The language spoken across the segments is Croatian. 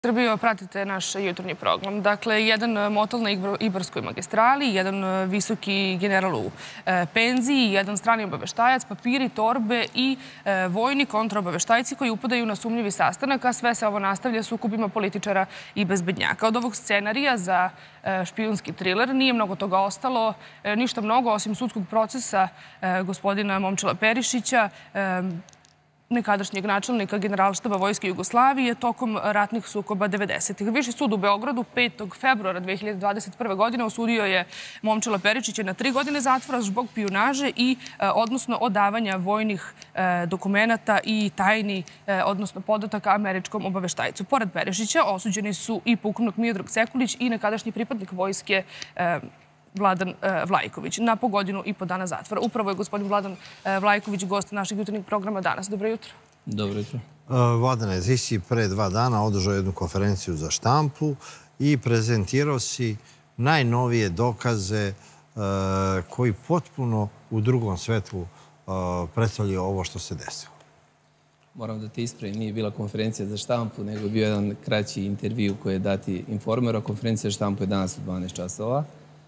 Srbijo, pratite naš jutarnji program. Dakle, jedan motel na Ibarskoj magistrali, jedan visoki general u penziji, jedan strani obaveštajac, papiri, torbe i vojni kontraobaveštajci koji upadaju na sumnjivi sastanak, a sve se ovo nastavlja sukobima političara i bezbednjaka. Od ovog scenarija za špijunski triler nije mnogo toga ostalo, ništa mnogo osim sudskog procesa gospodina Momčila Perišića, nekadašnjeg načelnika Generalštaba Vojske Jugoslavije tokom ratnih sukoba 90-ih. Viši sud u Beogradu 5. februara 2021. godine osudio je Momčila Perišića na 3 godine zatvora zbog špijunaže i odnosno odavanja vojnih dokumenata i tajni, odnosno podataka američkom obaveštajcu. Pored Perišića osuđeni su i pukovnik Miodrag Sekulić i nekadašnji pripadnik vojske Vladan Vlajković na po godinu i po dana zatvora. Upravo je gospodin Vladan Vlajković gost našeg jutarnjeg programa danas. Dobro jutro. Dobro jutro. Vladane, ti si pre 2 dana održao jednu konferenciju za štampu i prezentirao si najnovije dokaze koji potpuno u drugom svetlu predstavljaju ovo što se desilo. Moram da te ispravim, nije bila konferencija za štampu, nego je bio jedan kraći intervju koji je dati Informeru. Konferencija za štampu je danas u 12 časova.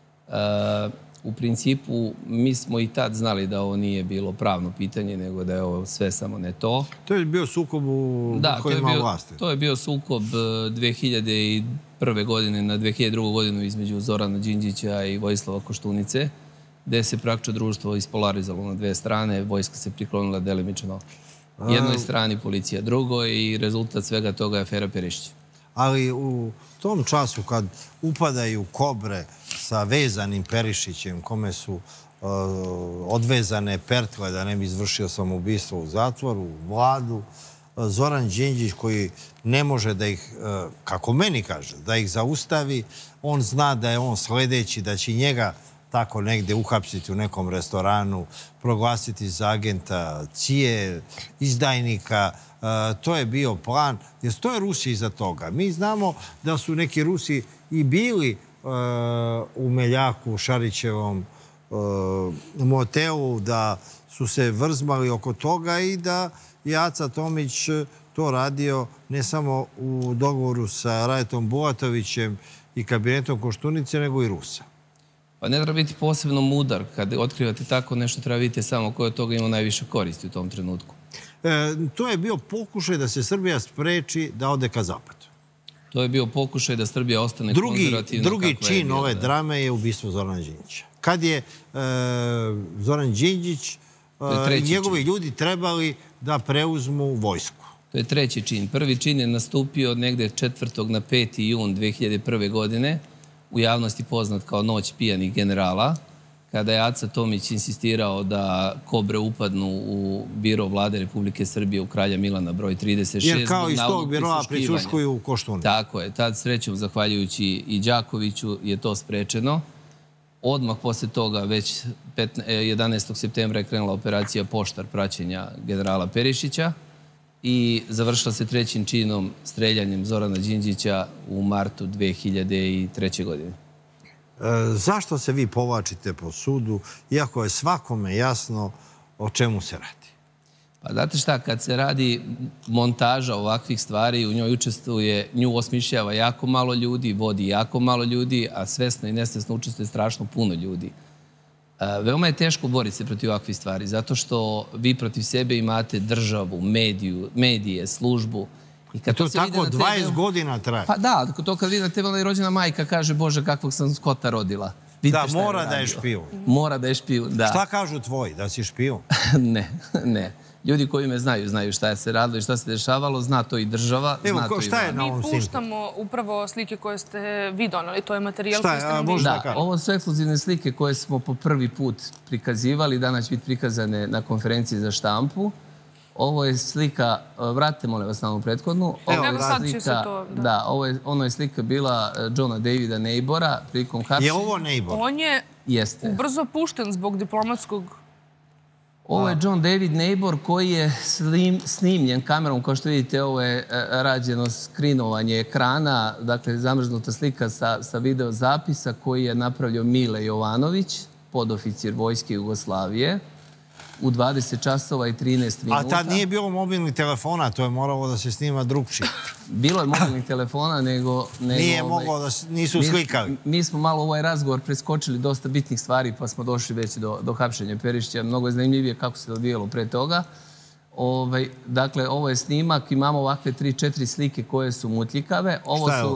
U principu, mi smo i tad znali da ovo nije bilo pravno pitanje, nego da je ovo sve samo ne to. To je bio sukob u kojima vlasti. To je bio sukob 2001. godine na 2002. godinu između Zorana Đinđića i Vojislava Koštunice, gde se praktično društvo ispolarizalo na 2 strane, vojska se priklonila delimično jednoj strani, policija drugoj i rezultat svega toga je afera Perišić. Ali u tom času kad upadaju kobre sa vezanim Perišićem, kome su odvezane pertle da ne bi izvršio samoubistvo u zatvoru, Vladu, Zoran Đinđić koji ne može da ih, kako meni kaže, da ih zaustavi, on zna da je on sledeći, da će njega tako negde uhapsiti u nekom restoranu, proglasiti za agenta CIA, izdajnika. To je bio plan, jer stoje Rusi iza toga. Mi znamo da su neki Rusi i bili u Meljaku, Šarićevom motelu, da su se vrzmali oko toga i da je Aca Tomić to radio ne samo u dogovoru sa Rajetom Bulatovićem i kabinetom Koštunice, nego i Rusa. Pa ne treba biti posebno mudar. Kad otkrivate tako nešto, treba vidjeti samo ko od toga ima najviše koristi u tom trenutku. To je bio pokušaj da se Srbija spreči da ode ka zapadu. To je bio pokušaj da Srbija ostane konzervativna. Drugi čin ove drame je ubistvo Zorana Đinđića. Kad je Zoran Đinđić i njegovi ljudi trebali da preuzmu vojsku. To je 3. čin. Prvi čin je nastupio negde 4. na 5. jun 2001. godine, u javnosti poznat kao Noć pijanih generala, kada je Aca Tomić insistirao da kobre upadnu u biro Vlade Republike Srbije u Kralja Milana broj 36. Jer kao iz tog biroa prisluškuju u Koštunici. Tako je. Tad srećom, zahvaljujući i Đakoviću, je to sprečeno. Odmah posle toga, već 11. septembra je krenula operacija Poštar praćenja generala Perišića i završila se 3. činom streljanjem Zorana Đinđića u martu 2003. godine. Zašto se vi povlačite po sudu, iako je svakome jasno o čemu se radi? Pa znate šta, kad se radi montaža ovakvih stvari, u njoj učestvuje, nju osmišljava jako malo ljudi, vodi jako malo ljudi, a svesno i nesvesno učestvuje strašno puno ljudi. Veoma je teško boriti se protiv ovakvih stvari, zato što vi protiv sebe imate državu, medije, službu. I to tako 20 godina traje. Pa da, to kad vidi na tebe i rođena majka kaže, Bože, kakvog sam skota rodila. Da, mora da je špijun. Mora da je špijun, da. Šta kažu tvoji, da si špijun? Ne, ne. Ljudi koji me znaju šta se radilo i šta se dešavalo, zna to i država, zna to i Vlada. Evo, šta je na ovom snimku? Mi puštamo upravo slike koje ste vi donali, to je materijal koji ste nam vidjeli. Da, ovo su ekskluzivne slike koje smo po prvi put prikazivali, danas će biti prikazane na konferenciji za štampu. Ovo je slika, vratite molim vas na ovu prethodnu. Evo sad će se to... Da, ono je slika bila Johna Davida Neighbora prilikom hapšenja. Je ovo Neighbor? On je ubrzo pušten zbog diplomatskog... Ovo je John David Neighbor koji je snimljen kamerom. Kao što vidite, ovo je rađeno skrinovanje ekrana, dakle zamrznuta slika sa video zapisa koji je napravio Mile Jovanović, podoficir Vojske Jugoslavije. u 20 časova i 13 minuta. A tad nije bilo mobilnih telefona, to je moralo da se snima drugčije. Bilo je mobilnih telefona, nego... Nije moglo da nisu slikali. Mi smo malo ovaj razgovor preskočili dosta bitnih stvari, pa smo došli već do hapšenja Perišića. Mnogo je zanimljivije kako se odvijalo pre toga. Dakle, ovo je snimak, imamo ovakve 3-4 slike koje su mutljikave. Šta je ovo?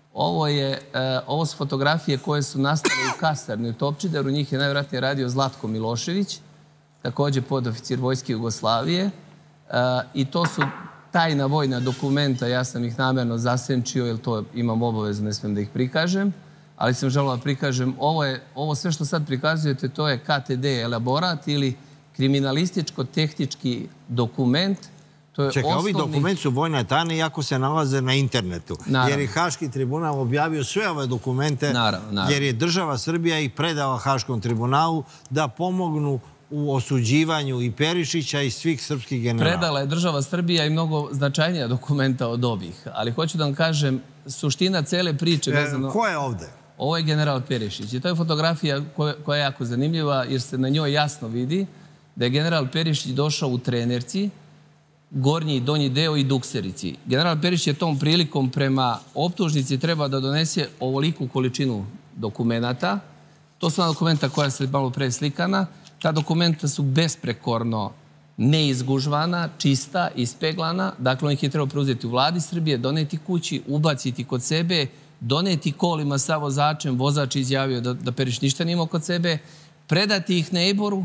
Ovo su fotografije koje su nastale u kasarni u Topčideru. Njih je najvjerojatnije radio Zlatko Milošević, također podoficir Vojske Jugoslavije. I to su tajna vojna dokumenta. Ja sam ih namjerno zasenčio, jer to imam obavezu, ne smijem da ih prikažem. Ali sam želeo da prikažem. Ovo sve što sad prikazujete, to je KTD elaborat ili kriminalističko-tehnički dokument. Čekaj, ovi dokumenti su vojne tajne iako se nalaze na internetu. Jer je Haški tribunal objavio sve ove dokumente, jer je država Srbija ih predala Haškom tribunalu da pomognu u osuđivanju i Perišića i svih srpskih generala. Predala je država Srbija i mnogo značajnija dokumenta od ovih. Ali hoću da vam kažem, suština cele priče vezano... Ko je ovde? Ovo je general Perišić. I to je fotografija koja je jako zanimljiva jer se na njoj jasno vidi da je general Perišić došao u trenerci, gornji i donji deo i dukserici. General Perišić je tom prilikom prema optužnici treba da donese ovoliku količinu dokumenta. To su ona dokumenta koja se malo pre slikana. Ta dokumenta su besprekorno neizgužvana, čista, ispeglana. Dakle, on ih je trebao preuzeti u vladi Srbije, doneti kući, ubaciti kod sebe, doneti kolima sa vozačem. Vozač izjavio da Perišić ništa nije imao kod sebe, predati ih Neighboru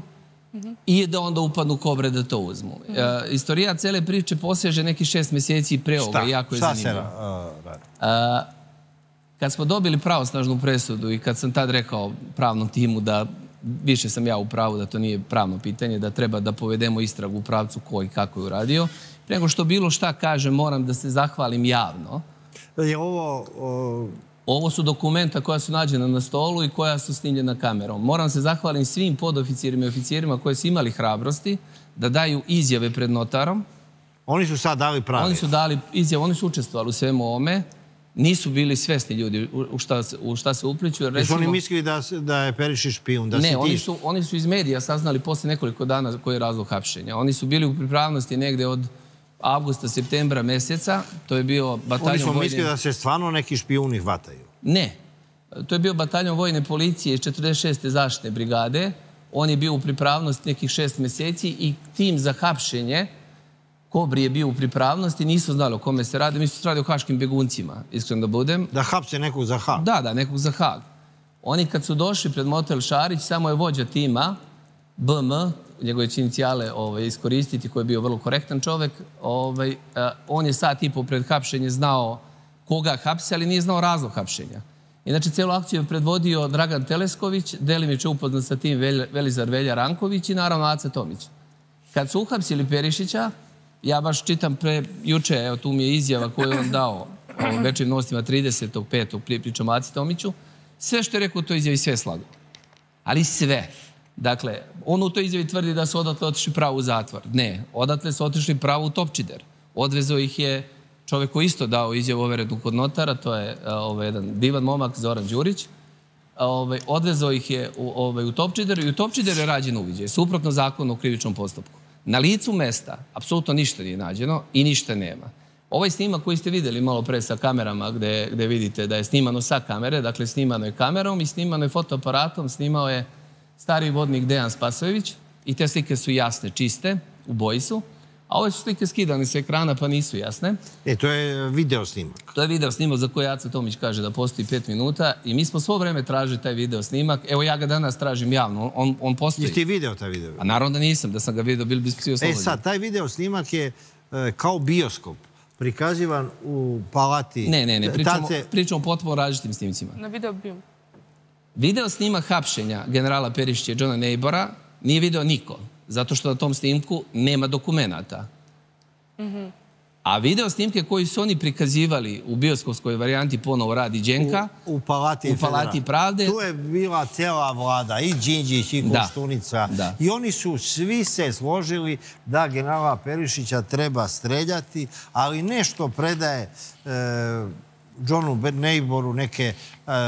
i da onda upadnu kobre da to uzmu. Istorija cele priče poseže neki 6 meseci pre ovoga. Jako je zanimljivo. Šta se radi? Kad smo dobili pravosnažnu presudu i kad sam tad rekao pravnom timu da više sam ja u pravu, da to nije pravno pitanje, da treba da povedemo istragu u pravcu ko i kako je uradio, pre nego što bilo šta kažem, moram da se zahvalim javno. Je ovo... Ovo su dokumenta koja su nađena na stolu i koja su snimljena kamerom. Moram se zahvalim svim podoficirima i oficirima koji su imali hrabrosti da daju izjave pred notarom. Oni su sad dali pravi. Oni su dali izjave, oni su učestvovali u svemu ovome. Nisu bili svesni ljudi u šta se upliču. Jesu oni mislili da je Perišić špijun? Ne, oni su iz medija saznali posle nekoliko dana koji je razlog hapšenja. Oni su bili u pripravnosti negde od avgusta, septembra meseca. To je bio bataljon vojne... Oni su mislili da se stvarno neki špijuni hvataju? Ne. To je bio bataljon vojne policije iz 46. zaštitne brigade. On je bio u pripravnosti nekih 6 meseci i tim za hapšenje Kobri je bio u pripravnosti, nisu znali o kome se radi. Mi su radi o haškim beguncima, iskreno da budem. Da hapse nekog za Hag? Da, nekog za Hag. Oni kad su došli pred motel Šarić, samo je vođa tima, BM, njegove će inicijale iskoristiti, koji je bio vrlo korektan čovek, on je sat i po pred hapšenje znao koga hapse, ali nije znao razlog hapšenja. Inače, celu akciju je predvodio Dragan Telesković, delimično upoznat sa tim Velizar Velja Ranković i naravno Aca Tomić. Kad su uhapsili Perišića, ja baš čitam juče, evo tu mi je izjava koju je on dao o Večernjim novostima 30.5. pričom Aci Tomiću, sve što je rekao u toj izjavi sve slago. Ali sve. Dakle, on u toj izjavi tvrdi da su odatle otišli pravo u zatvor. Ne, odatle su otišli pravo u Topčider. Odvezao ih je čovjek koji isto dao izjavu overenu kod notara, to je jedan divan momak, Zoran Đurić. Odvezao ih je u Topčider i u Topčider je rađen uviđaj, suprotno zakonu o krivičnom postupku. Na licu mesta apsolutno ništa nije nađeno i ništa nema. Ovaj snimak koji ste vidjeli malo pre sa kamerama gde vidite da je snimano sa kamere, dakle snimano je kamerom i snimano je fotoaparatom, snimao je stari vodnik Dejan Spasojević i te slike su jasne, čiste, u boji su, a ove su slike skidane sa ekrana pa nisu jasne. To je video snimak. To je video snimak za koji Aca Tomić kaže da postoji 5 minuta i mi smo svo vreme tražili taj video snimak. Evo ja ga danas tražim javno, on postoji. Jesi ti video taj video? A naravno da nisam, da sam ga video, bili bi svi oslobođeni. Sad, taj video snimak je kao bioskop, prikazivan u palati... Ne, pričamo potpuno različitim snimcima. Na video bio. Video snimak hapšenja generala Perišića i Johna Neighbora nije video niko, zato što na tom snimku nema dokumenata. A video snimke koji su oni prikazivali u bioskopskoj varijanti ponovo radi Đenka u Palati pravde. Tu je bila cela vlada, i Đinđić, i Koštunica. I oni su svi se složili da generala Perišića treba streljati, ali nešto predaje Johnu Neighboru neke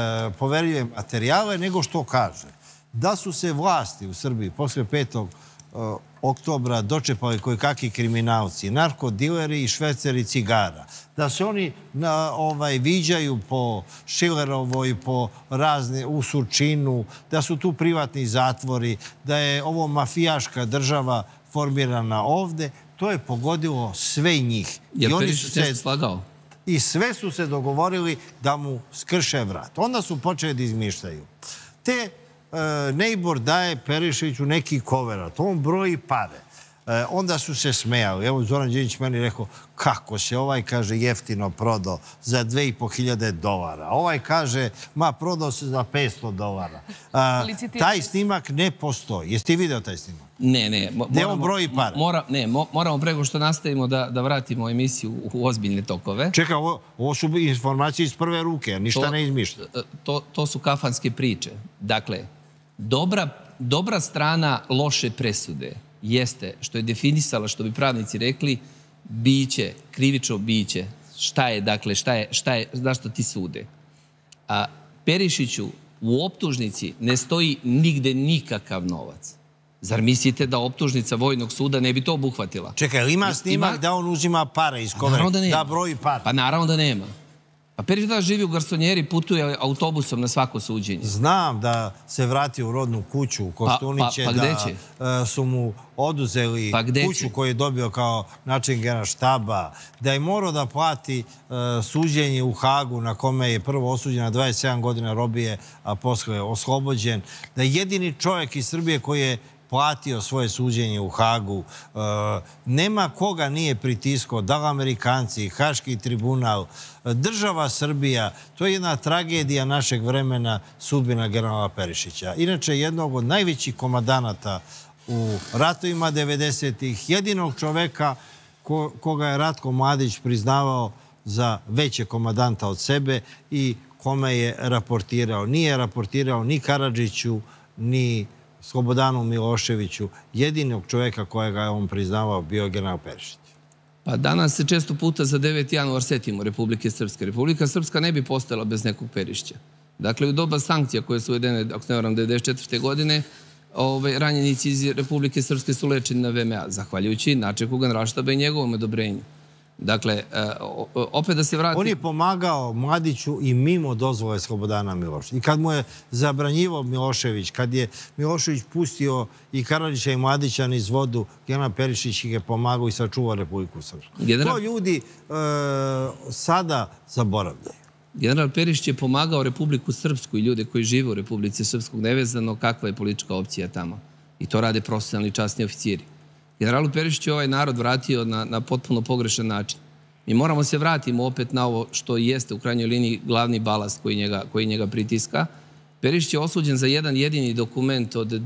poverljive materijale, nego što kaže. Da su se vlasti u Srbiji posle 5. oktobra dočepali koji kakvi kriminalci, narkodileri i šverceri cigara. Da se oni viđaju po Šilerovoj, po razne, u Surčinu, da su tu privatni zatvori, da je ovo mafijaška država formirana ovde, to je pogodilo sve njih. Jer Perišić se slagao? I sve su se dogovorili da mu skrše vrat. Onda su počeli da izmišljaju. Te Nejbor daje Perišiću neki koverat. On broji pare. Onda su se smejali. Evo, Zoran Đinđić meni rekao kako se ovaj, kaže, jeftino prodao za $2.500. Ovaj kaže, prodao se za $500. Taj snimak ne postoji. Jesi ti video taj snimak? Ne. Gde on broji pare? Moramo preko što nastavimo da vratimo emisiju u ozbiljne tokove. Čekaj, ovo su informacije iz prve ruke, ništa ne izmišlja. To su kafanske priče. Dakle, dobra strana loše presude jeste što je definisala, što bi pravnici rekli, biće, krivično biće. Šta je, dakle, zašto ti sude? A Perišiću u optužnici ne stoji nigde nikakav novac. Zar mislite da optužnica Vojnog suda ne bi to obuhvatila? Čekaj, ali ima snimak da on uzima pare iz kovera, da broji pare? Pa naravno da nema. A Perišić da živi u garsonjeri, putuje autobusom na svako suđenje. Znam da se vratio u rodnu kuću u Koštuniće, da su mu oduzeli kuću koju je dobio kao načelnik Generalštaba, da je morao da plati suđenje u Hagu na kome je prvo osuđen na 27 godina robije, a posle oslobođen, da je jedini čovjek iz Srbije koji je platio svoje suđenje u Hagu. Nema koga nije pritiskao, da li Amerikanci, Haški tribunal, država Srbija. To je jedna tragedija našeg vremena, sudbina generala Perišića. Inače, jednog od najvećih komandanata u ratovima 90-ih, jedinog čoveka koga je Ratko Mladić priznavao za veće komandanta od sebe i kome je raportirao. Nije raportirao ni Karadžiću, ni Slobodanu Miloševiću. Jedinog čoveka kojega je on priznavao bio je general Perišić. Pa danas se često puta za 9. januar setimo Republike Srpske. Republika Srpska ne bi postojala bez nekog Perišića. Dakle, u doba sankcija koje su uvedene, ako ne varam, 1994. godine, ranjenici iz Republike Srpske su lečeni na VMA, zahvaljujući načelniku Generalštaba i njegovom odobrenju. Dakle, opet da se vrati... On je pomagao Mladiću i mimo dozvole Slobodana Miloševića. I kad mu je zabranjivo Milošević, kad je Milošević pustio i Karadžića i Mladića niz vodu, general Perišić ih je pomagao i sačuvao Republiku Srpsku. To ljudi sada zaboravljaju. General Perišić je pomagao Republiku Srpsku i ljude koji žive u Republici Srpskog, nevezano kakva je politička opcija tamo. I to rade profesionalni časni oficiri. Generalu Perišiću je ovaj narod vratio na potpuno pogrešan način. Mi moramo se vratiti opet na ovo što jeste u krajnjoj liniji glavni balast koji njega pritiska. Perišić je osuđen za jedan jedini dokument od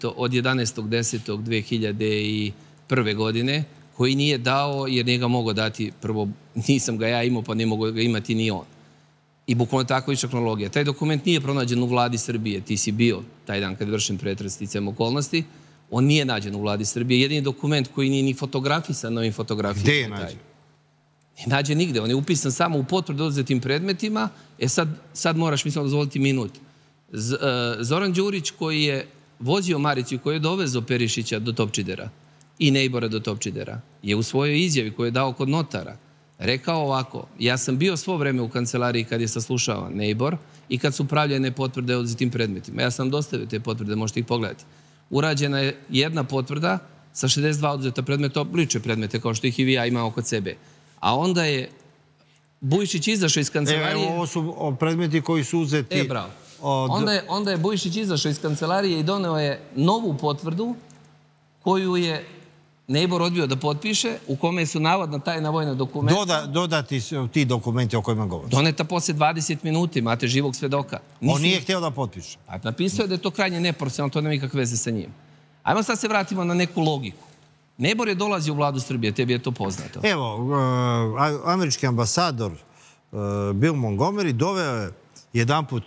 11.10.2001. godine koji nije dao jer nije ga mogao dati. Prvo, nisam ga ja imao pa ne mogu ga imati ni on. I bukvalno tako išla kronologija. Taj dokument nije pronađen u vladi Srbije. Ti si bio taj dan kad je vršen pretres sticajem okolnosti. On nije nađen u vladi Srbije. Jedini dokument koji nije ni fotografisan na ovim fotografijama. Gde je nađen? Nije nađen nigde. On je upisan samo u potvrdu oduzetim predmetima. Sad moraš, mislim, dozvoliti minut. Zoran Đurić koji je vozio Maricu i koji je dovezao Perišića do Topčidera i Nejbora do Topčidera je u svojoj izjavi koju je dao kod notara rekao ovako: ja sam bio svo vreme u kancelariji kad je saslušavan Nejbor i kad su pravljene potvrde oduzetim predmetima. Ja sam dostavio te potvrde, možete ih pogledati. Urađena je jedna potvrda sa 62 oduzeta predmeta, lične predmete, kao što ih i vi ja imamo kod sebe. A onda je Bujišić izašao iz kancelarije... Ovo su predmeti koji su uzeti... Bravo. Onda je Bujišić izašao iz kancelarije i doneo je novu potvrdu koju je Nejbor odbio da potpiše, u kome su navodna tajna vojna dokumenta... Dodati ti dokumenti o kojima govoriš. Doneta posle 20 minuta, imate živog svedoka. On nije htio da potpiše. Napisao je da je to krajnje neprofesionalno, to nema nikakve veze sa njim. Ajmo sad se vratimo na neku logiku. Nejbor je dolazio u vladu Srbije, tebi je to poznato. Evo, američki ambasador Bill Montgomery doveo je jedanput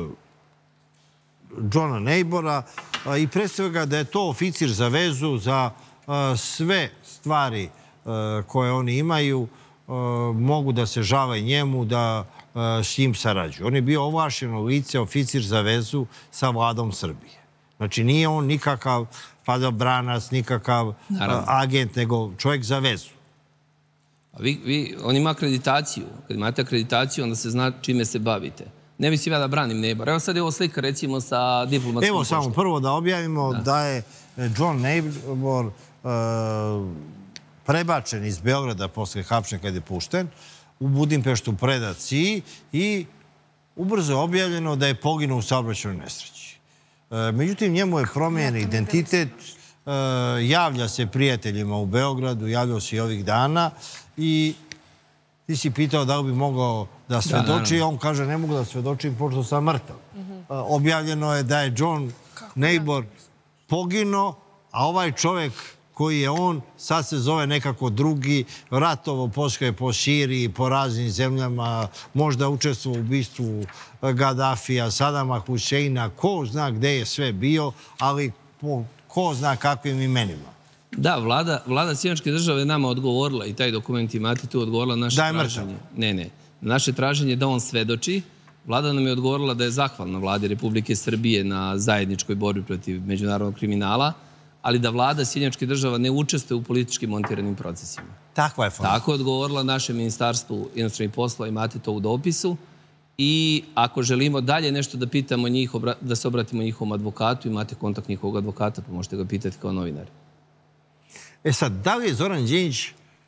Johna Nejbora i predstavio ga da je to oficir za vezu za sve stvari koje oni imaju, mogu da se žale njemu, da s njim sarađuju. On je bio ovlašćeno lice, oficir za vezu sa vladom Srbije. Znači, nije on nikakav padobranac, nikakav agent, nego čovjek za vezu. On ima akreditaciju. Kad imate akreditaciju, onda se zna čime se bavite. Ne mislim ja da branim Neighbor. Evo sad je ovo slika, recimo, sa diplomatskom poštom. Evo samo prvo da objavimo da je John Neighbor prebačen iz Beograda posle hapšenja kad je pušten, u Budimpeštu predat CIA i ubrzo je objavljeno da je poginuo u saobraćajnoj nesreći. Međutim, njemu je promijenjen identitet, javlja se prijateljima u Beogradu, javljao se i ovih dana i ti si pitao da li bi mogao da svedoči, on kaže ne mogu da svedočim pošto sam mrtav. Objavljeno je da je John Neighbor poginuo, a ovaj čovjek koji je on, sad se zove nekako drugi, ratovo poslije po Siriji, po raznim zemljama, možda učestvovao u ubistvu Gaddafija, Sadama Huseina, ko zna gde je sve bio, ali ko zna kakvim imenima. Da, vlada Sjedinjenih Država je nama odgovorila i taj dokument imate tu odgovorila na naše traženje. Ne. Na naše traženje da on svedoči. Vlada nam je odgovorila da je zahvalna vladi Republike Srbije na zajedničkoj borbi protiv međunarodnog kriminala, ali da vlada Sjedinjenih Država ne učestvuje u politički montiranim procesima. Takva je forma. Tako je odgovorila našem ministarstvu inostranih poslova, imate to u dopisu. I ako želimo dalje nešto da pitamo njih, da se obratimo njihovom advokatu, imate kontakt njihovog advokata, pa možete ga pitati kao novinar. Sad, da li je Zoran Đinđić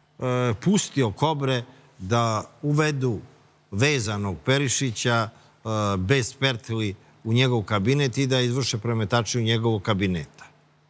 pustio Kobre da uvedu vezanog Perišića bez pertli u njegov kabinet i da izvrše premetačiju njegovog kabineta?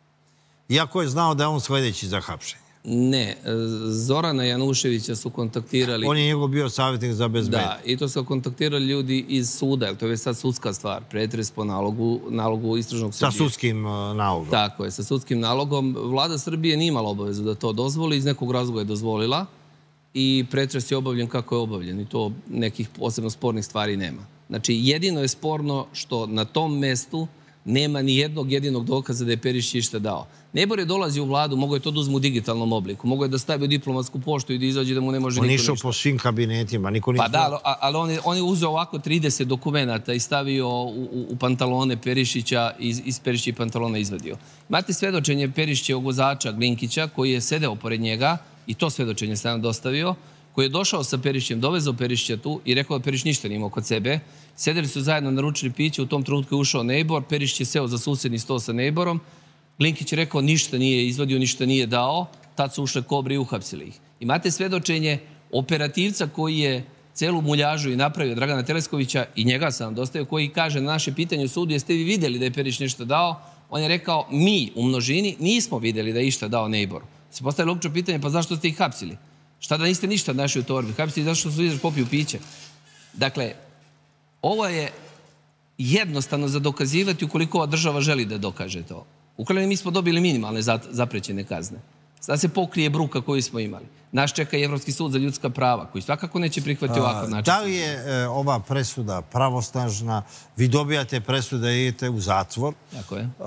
Iako je znao da je on sljedeći za hapšenje. Ne, Zorana Januševića su kontaktirali... On je njegov bio savjetnik za bezbednost. Da, i to su kontaktirali ljudi iz suda, jer to je sad sudska stvar, pretres po nalogu istražnog sudije. Sa sudskim nalogom. Tako je, sa sudskim nalogom. Vlada Srbije nije imala obavezu da to dozvoli, iz nekog razloga je dozvolila i pretres je obavljen kako je obavljen i to nekih posebno spornih stvari nema. Znači, jedino je sporno što na tom mestu nema ni jednog jedinog dokaza da je Perišić išta dao. Neighbor je dolazio u vladu, mogo je to da uzmu u digitalnom obliku, mogo je da stavi u diplomatsku poštu i da izađe da mu ne može niko ništa. On išao po svim kabinetima, niko ništa... Pa da, ali on je uzeo ovako 30 dokumenata i stavio u pantalone Perišića, iz Perišića i pantalona izvadio. Imate svedočenje Perišićevog vozača Glinkića, koji je sedeo pored njega, i to svedočenje sam dostavio, koji je došao sa Perišićem, dovezao Perišića tu i rekao da Perišić ništa nije imao kod sebe. Sedeli su zajedno, naručili piće, u tom trenutku je ušao Neighbor, Perišić je seo za susjedni sto sa Neighborom, Glinkić je rekao ništa nije izvadio, ništa nije dao, tad su ušle Kobre i uhapsili ih. Imate svedočenje operativca koji je celu muljažu i napravio Dragana Teleskovića i njega sam dostavio, koji kaže na naše pitanje u sudu, jeste vi vidjeli da je Perišić nešto dao? On je rekao, mi u množini nismo vidjeli da je išta dao Neighboru. Se postavilo uopće pitanje, pa zašto ste ih hapsili? Šta da niste ništa našli u torbi? Hapsili zašto su izašli popiju piće? Dakle, ovo je jednostavno za dokazivati ukoliko ova država želi da dokaže to. Ukrajini mi smo dobili minimalne zaprećene kazne. Da se pokrije bruka koju smo imali. Naš čeka i Evropski sud za ljudska prava, koji svakako neće prihvatiti ovakav način. Da li je ova presuda pravosnažna? Vi dobijate presuda i idete u zatvor. Tako je.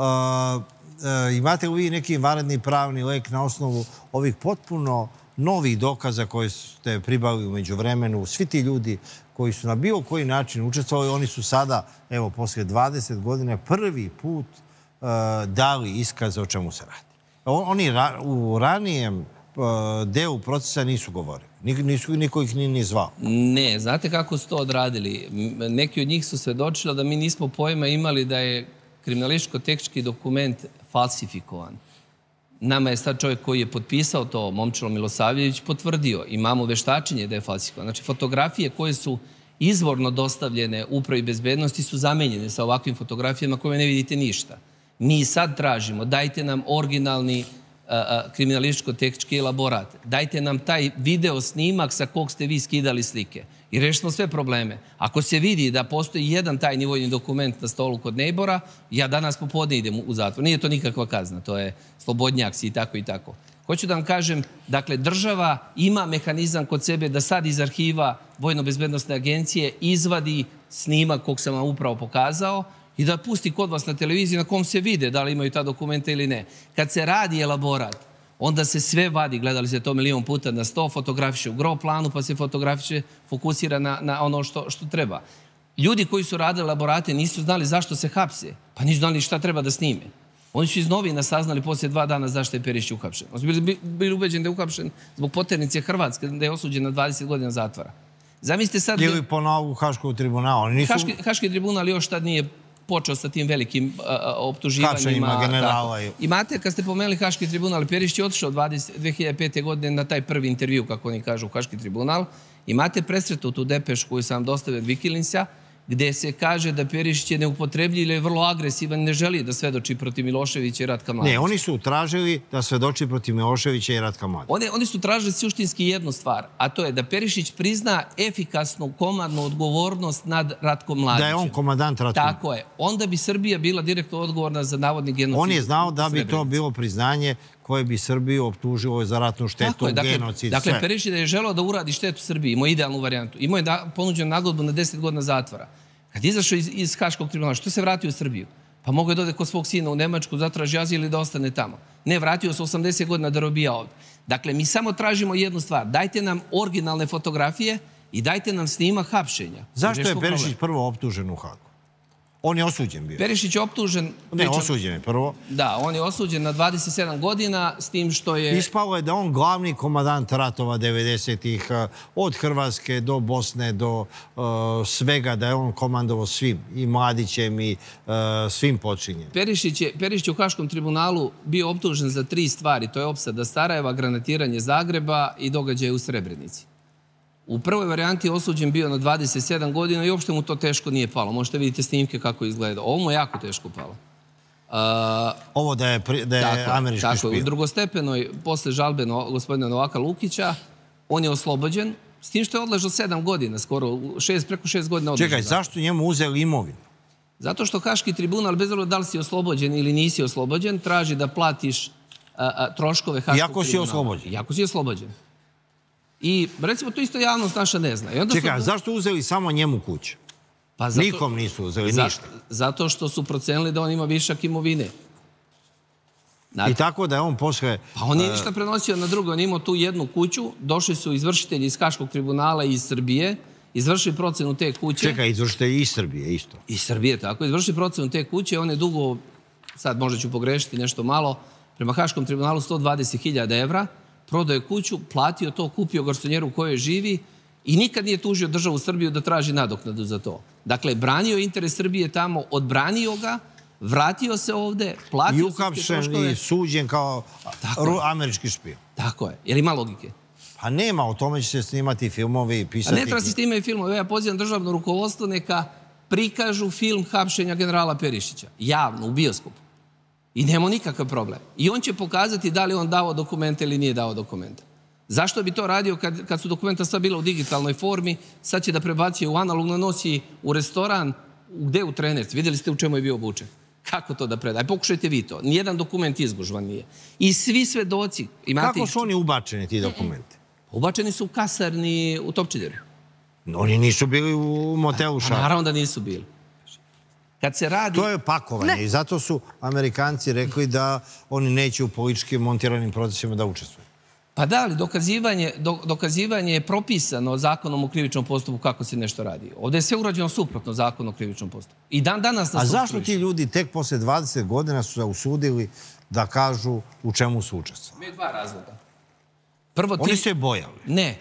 Imate li vi neki vanredni pravni lek na osnovu ovih potpuno novih dokaza koje ste pribavili umeđu vremenu? Svi ti ljudi koji su na bilo koji način učestvovali, oni su sada, evo, poslije 20 godina, prvi put dali iskaze o čemu se radi. Oni u ranijem delu procesa nisu govorili. Niko ih ni zvao. Ne, znate kako su to odradili? Neki od njih su svedočili da mi nismo pojma imali da je kriminalističko-tehnički dokument falsifikovan. Nama je sad čovjek koji je potpisao to, Momčilo Milosavljević, potvrdio. Imamo veštačenje da je falsifikovan. Znači, fotografije koje su izvorno dostavljene Upravi bezbednosti su zamenjene sa ovakvim fotografijama koje ne vidite ništa. Mi sad tražimo, dajte nam originalni kriminalističko-tehnički elaborat, dajte nam taj video snimak sa kog ste vi skidali slike i rešimo sve probleme. Ako se vidi da postoji jedan tajni vojni dokument na stolu kod Neighbora, ja danas popodne idem u zatvor. Nije to nikakva kazna, to je slobodnjak si i tako i tako. Hoću da vam kažem, dakle, država ima mehanizam kod sebe da sad iz arhiva Vojno-bezbednostne agencije izvadi snimak kog sam vam upravo pokazao i da pusti kod vas na televiziji na kom se vide da li imaju ta dokumenta ili ne. Kad se radi elaborat, onda se sve vadi, gledali se to milion puta na sto, fotografiše u gro planu, pa se fotografiše, fokusira na ono što treba. Ljudi koji su radili laborate nisu znali zašto se hapse, pa nisu znali šta treba da snime. Oni su iz novina saznali poslije 2 dana zašto je Perišić uhapšen. Oni su bili ubeđeni da je uhapšen zbog poternice Hrvatske, da je osuđen na 20 godina zatvora. Zamislite sad... Ili po nalogu Haškog tribunala. Haški tribunal još tad nije počeo sa tim velikim optuživanjima. Hapšenjima generala. Imate, kad ste pomenuli Haški tribunal, Perišić je otišao 2005. godine na taj prvi intervju, kako oni kažu, u Haški tribunal. Imate presretu tu depešu koju sam vam dostavio od Wikileaksa, gde se kaže da Perišić je neupotrebljiv ili je vrlo agresivan, ne želi da svedoči protiv Miloševića i Ratka Mladića. Ne, oni su tražili da svedoči protiv Miloševića i Ratka Mladića. Oni su tražili suštinski jednu stvar, a to je da Perišić prizna efikasnu komandnu odgovornost nad Ratkom Mladićem. Da je on komandant Ratkom. Tako je. Onda bi Srbija bila direktno odgovorna za navodni genocid. On je znao da bi to bilo priznanje koje bi Srbiju optužilo za ratnu štetu, genocid, sve. Dakle, Perišić je želeo da uradi štetu Srbiji, imao idealnu varijantu. Imao je ponuđenu nagodbu na 10 godina zatvora. Kad je izašao iz Haškog tribunala, što se vratio u Srbiju? Pa mogao je da ode kod svog sina u Nemačku, zatraži azil ili da ostane tamo. Ne, vratio se 80 godina da robija ovdje. Dakle, mi samo tražimo jednu stvar. Dajte nam originalne fotografije i dajte nam snimak hapšenja. Zašto je Perišić prvo optužen u Hagu? On je osuđen bio. Perišić je optužen... Ne, osuđen je prvo. Da, on je osuđen na 27 godina s tim što je... Ispalo je da on glavni komandant ratova 90-ih, od Hrvatske do Bosne, do svega, da je on komandovao svim, i Mladićem, i svim počinjenjem. Perišić je u Haškom tribunalu bio optužen za 3 stvari. To je opsada Sarajeva, granatiranje Zagreba i događaje u Srebrenici. U prvoj varijanti je osuđen bio na 27 godina i uopšte mu to teško nije palo. Možete vidjeti snimke kako izgleda. Ovo mu je jako teško palo. Ovo da je američki špijun. U drugostepenoj, posle žalbe gospodina Novaka Lukića, on je oslobođen, s tim što je odležao 7 godina, skoro preko 6 godina odležao. Čekaj, zašto njemu uzeli imovinu? Zato što Haški tribunal, bez obzira da li si oslobođen ili nisi oslobođen, traži da platiš troškove Haškog tribunala. Iako si oslobođen? Iako si oslobođen. I, recimo, to isto javnost naša ne zna. Čekaj, zašto uzeli samo njemu kuće? Nikom nisu uzeli ništa. Zato što su procenili da on ima višak imovine. I tako da je on posle... Pa on nije ništa prenosio na drugo. On imao tu jednu kuću, došli su izvršitelji iz Haškog tribunala iz Srbije, izvršili procenu te kuće. Čekaj, izvršitelji iz Srbije, isto. Iz Srbije, tako. Izvršili procenu te kuće, on je dugo, sad možda ću pogrešiti nešto malo, prema Haškom tribunalu 120.000 evra, prodao je kuću, platio to, kupio garsonjeru u kojoj živi i nikad nije tužio državu Srbiju da traži nadoknadu za to. Dakle, branio interes Srbije tamo, odbranio ga, vratio se ovde, platio sudske troškove. I uhapšen i suđen kao američki špijun. Tako je. Jer ima logike? Pa nema, o tome će se snimati filmovi i pisati... A ne treba se snimati filmovi. Ja pozivam državno rukovodstvo neka prikažu film hapšenja generala Perišića. Javno, u bioskopu. I nema nikakav problem. I on će pokazati da li on dao dokumente ili nije dao dokumente. Zašto bi to radio kad su dokumenta sva bila u digitalnoj formi, sad će da prebacio u analogno, nosi u restoran, gde u trenerci. Vidjeli ste u čemu je bio obučen. Kako to da predaje? Pokušajte vi to. Nijedan dokument izgužvan nije. I svi svedoci... Kako su oni ubačeni, ti dokumenti? Ubačeni su u kasarni u Topčideru. Oni nisu bili u motelu Šar. Naravno da nisu bili. Kad se radi... To je pakovanje i zato su Amerikanci rekli da oni neće u političkim montiranim procesima da učestvuju. Pa da, ali dokazivanje je propisano zakonom o krivičnom postupku kako se nešto radi. Ovdje je sve urađeno suprotno zakonu o krivičnom postupku. I dan danas... A zašto ti ljudi tek posle 20 godina su se usudili da kažu u čemu su učestvovali? Imaju 2 razloga. Oni se bojali?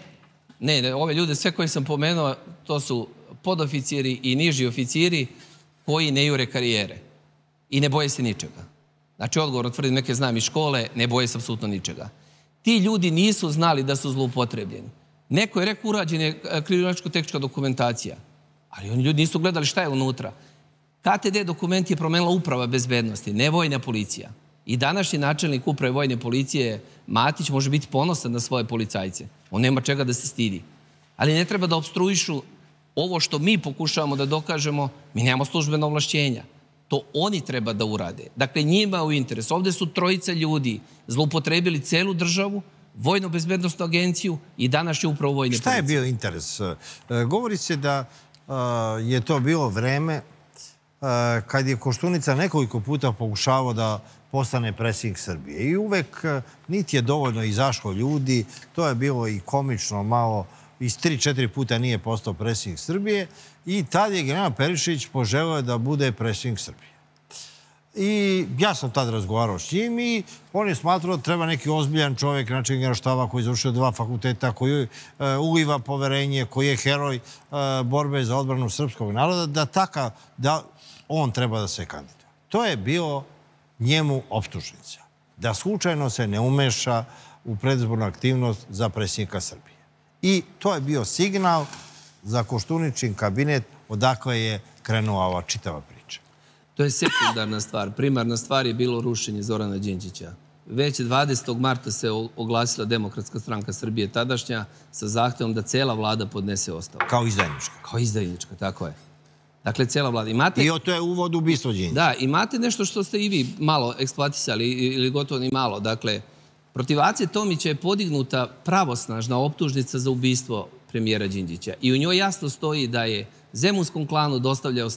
Ne, ove ljude, sve koje sam pomenuo, to su podoficiri i niži oficiri koji ne jure karijere i ne boje se ničega. Znači, odgovorno tvrdim, neke znam iz škole, ne boje se apsolutno ničega. Ti ljudi nisu znali da su zloupotrebljeni. Neko je rekao, urađena je kriminalističko-tehnička dokumentacija, ali oni ljudi nisu gledali šta je unutra. KTD dokument je promenila uprava bezbednosti, ne vojna policija. I današnji načelnik uprave vojne policije, Matić, može biti ponosan na svoje policajce. On nema čega da se stidi. Ali ne treba da obstruišu ovo što mi pokušavamo da dokažemo, mi nemamo službeno ovlašćenja. To oni treba da urade. Dakle, njima u interes. Ovde su 3 ljudi zloupotrebili celu državu, Vojno-bezbednostnu agenciju i današnju upravo vojne policije. Šta je bio interes? Govori se da je to bilo vreme kad je Koštunica nekoliko puta pokušavao da postane predsjednik Srbije. I uvek niti je dovoljno izašlo ljudi, to je bilo i komično malo i 3-4 puta nije postao predsjednik Srbije i tad je general Perišić poželeo da bude predsjednik Srbije. I ja sam tad razgovarao s njim i on je smatrao da treba neki ozbiljan čovjek, način generalštaba koji je završio 2 fakulteta, koji uliva poverenje, koji je heroj borbe za odbranu srpskog naroda, da on treba da se kandiduje. To je bio njemu optužnica. Da slučajno se ne umeša u predizbornu aktivnost za predsjednika Srbije. I to je bio signal za Koštuničin kabinet odakle je krenula ova čitava priča. To je sekundarna stvar. Primarna stvar je bilo rušenje Zorana Đinđića. Već 20. marta se oglasila Demokratska stranka Srbije tadašnja sa zahtevom da cela vlada podnese ostavku. Kao izdajnička. Kao izdajnička, tako je. Dakle, cela vlada. I to je uvod u ubistvo Đinđića. Da, imate nešto što ste i vi malo eksploatisali ili gotovo ni malo. Dakle, protiv Ace Tomića je podignuta pravosnažna optužnica za ubistvo premijera Đinđića. I u njoj jasno stoji da je Zemunskom klanu dostavljao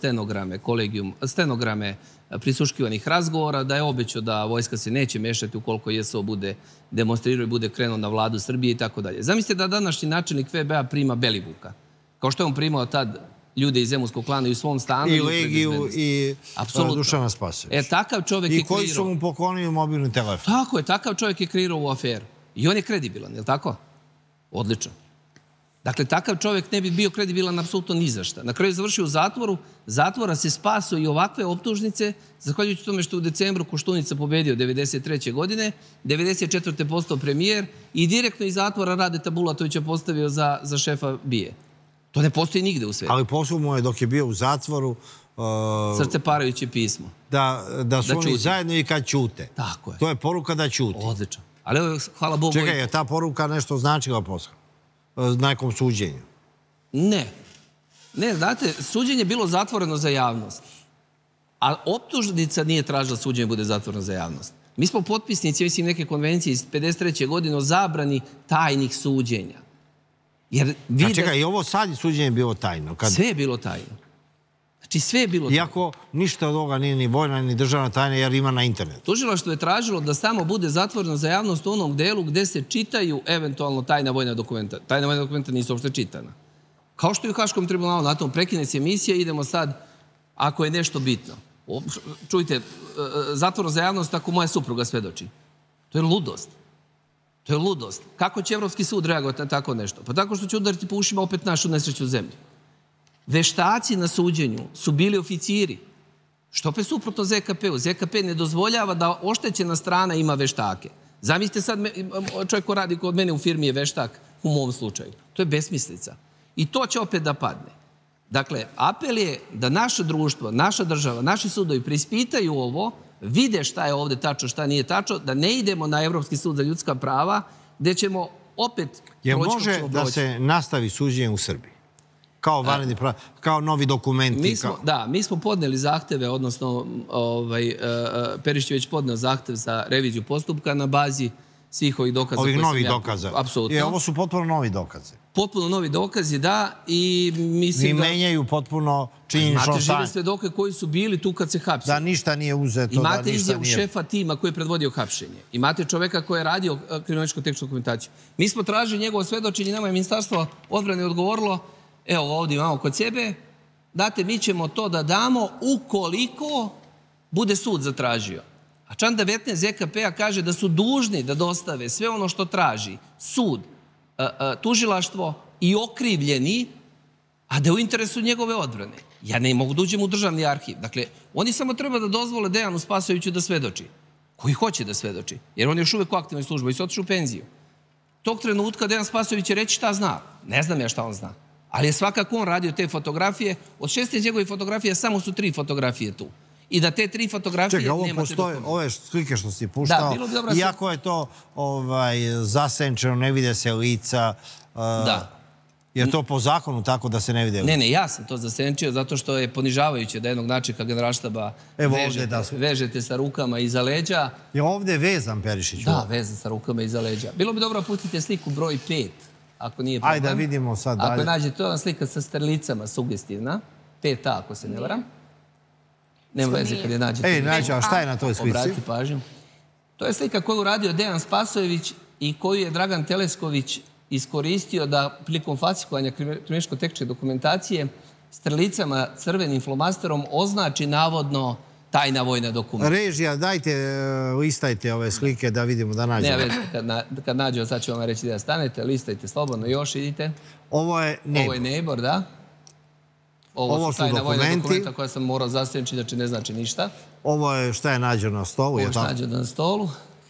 stenograme prisluškivanih razgovora, da je obećao da vojska se neće mešati ukoliko JSO bude demonstrirao i bude krenuo na vladu Srbije i tako dalje. Zamislite da današnji načelnik VBA prima Belivuka. Kao što je on primao tad ljude iz Zemunskog klana i u svom stanu. I Legiju i Dušana Spasovića. Takav čovjek je kreirao. I koji su mu poklonili mobilni telefon. Tako je, takav čovjek je kreirao u aferu. I on je kredibilan, je li tako? Odlično. Dakle, takav čovjek ne bi bio kredibilan apsolutno ni za šta. Na kraju je završio u zatvoru, zatvora se spasao i ovakve optužnice, zahvaljujući tome što u decembru Koštunica pobedio 1993. godine, 1994. postao premijer i direktno iz zatvora Radeta Bulatovića postavio za šefa BIA. To ne postoji nigde u svijetu. Ali poslumo je dok je bio u zatvoru srce parajuće pismo. Da su oni zajedno i kad ćute. Tako je. To je poruka da ćuti. Odlično. Ali evo, hvala Bogu... Čekaj, je ta poruka nešto značila posle? Na nekom suđenju? Ne. Ne, znate, suđenje je bilo zatvoreno za javnost. A optužnica nije tražila suđenje bude zatvoreno za javnost. Mi smo potpisnici, mislim, neke konvencije iz 53. godine o zabrani tajnih suđenja. A čekaj, i ovo sad suđenje je bilo tajno? Sve je bilo tajno. Znači, sve je bilo tajno. Iako ništa od ovoga nije ni vojna, ni državna tajna, jer ima na internetu. Tužilaštvo je tražilo da samo bude zatvoreno za javnost u onom delu gde se čitaju eventualno tajna vojna dokumenta. Tajna vojna dokumenta nisu uopšte čitana. Kao što je u Haškom tribunalu, na tom prekine se emisija, idemo sad, ako je nešto bitno. Čujte, zatvoreno za javnost ako moja supruga svedoči. To je ludost. To je ludost. Kako će Evropski sud reagovati na tako nešto? Pa tako što će udariti po ušima opet našu nesreću zemlju. Veštaci na suđenju su bili oficiri. Što opet suprotno ZKP-u. ZKP ne dozvoljava da oštećena strana ima veštake. Zamislite sad, čovjek ko radi kod mene u firmi je veštak u mom slučaju. To je besmislica. I to će opet da padne. Dakle, apel je da naše društvo, naša država, naši sudovi preispitaju ovo, vide šta je ovdje tačno, šta nije tačno, da ne idemo na Evropski sud za ljudska prava, gdje ćemo opet proći. Je može da se nastavi suđenje u Srbiji? Kao novi dokumenti? Da, mi smo podneli zahteve, odnosno Perišić je već podneo zahtev za reviziju postupka na bazi svih ovih dokaza. Ovih novih dokaza? Apsolutno. Ovo su potpuno novi dokazi? Potpuno novi dokazi, da. I mislim da... I menjaju potpuno činjenično stanje. Imate žive svedoke koji su bili tu kad se hapsili. Da ništa nije uzeto, da ništa nije... Imate izjavu šefa tima koji je predvodio hapšenje. Imate čoveka koji je radio kriminalističko-tehničku dokumentaciju. Mi smo tražili njegovo svedočenje, nama je Ministarstvo odbrane odgovorilo, evo ovdje imamo kod sebe, date, mi ćemo to da damo ukoliko bude sud zatražio. A član 19 ZKP-a kaže da su dužni da dostave sve ono što traži sud, tužilaštvo i okrivljeni, a da je u interesu njegove odbrane. Ja ne mogu da uđem u državni arhiv. Dakle, oni samo treba da dozvole Dejanu Spasojeviću da svedoči. Koji hoće da svedoči. Jer on je još uvek u aktivnoj službi i se otišao u penziju. Tog trenutka Dejan Spasojević će reći šta zna. Ne znam ja šta on zna. Ali je svakako on radio te fotografije. Od 16 njegovih fotografija samo su 3 fotografije tu. I da te 3 fotografije nemate dokumente. Čekaj, ove slike što si puštao, iako je to zasenčeno, ne vide se lica, je to po zakonu tako da se ne vide lica? Ne, ja sam to zasenčio zato što je ponižavajuće da jednog načelnika generalštaba vežete sa rukama iza leđa. Je ovdje vezan Perišić? Da, vezan sa rukama iza leđa. Bilo bi dobro pustite sliku broj 5, ako nije problem. Ajde da vidimo sad dalje. Ako nađete, to je slika sa sterlicama, sugestivna. 5A, ako se ne varam. Nema veze kad je nađete. Ej, nađe, a šta je na toj slici? Obratite pažnju. To je slika koju uradio Dejan Spasojević i koju je Dragan Telesković iskoristio da prilikom falsifikovanja kriminalističko-tehničke dokumentacije strelicama crvenim flomasterom označi navodno tajna vojna dokumenta. Režija, dajte, listajte ove slike da vidimo, da nađemo. Ne, već kad nađemo, sad ću vam reći da stanete, listajte slobodno, još idite. Ovo je Neighbor. Ovo je Neighbor, da. Ovo su tajna vojna dokumenta koja sam morao zastaviti, znači ne znači ništa. Ovo je šta je nađeno na stolu, je tako? Ovo je nađeno na stolu.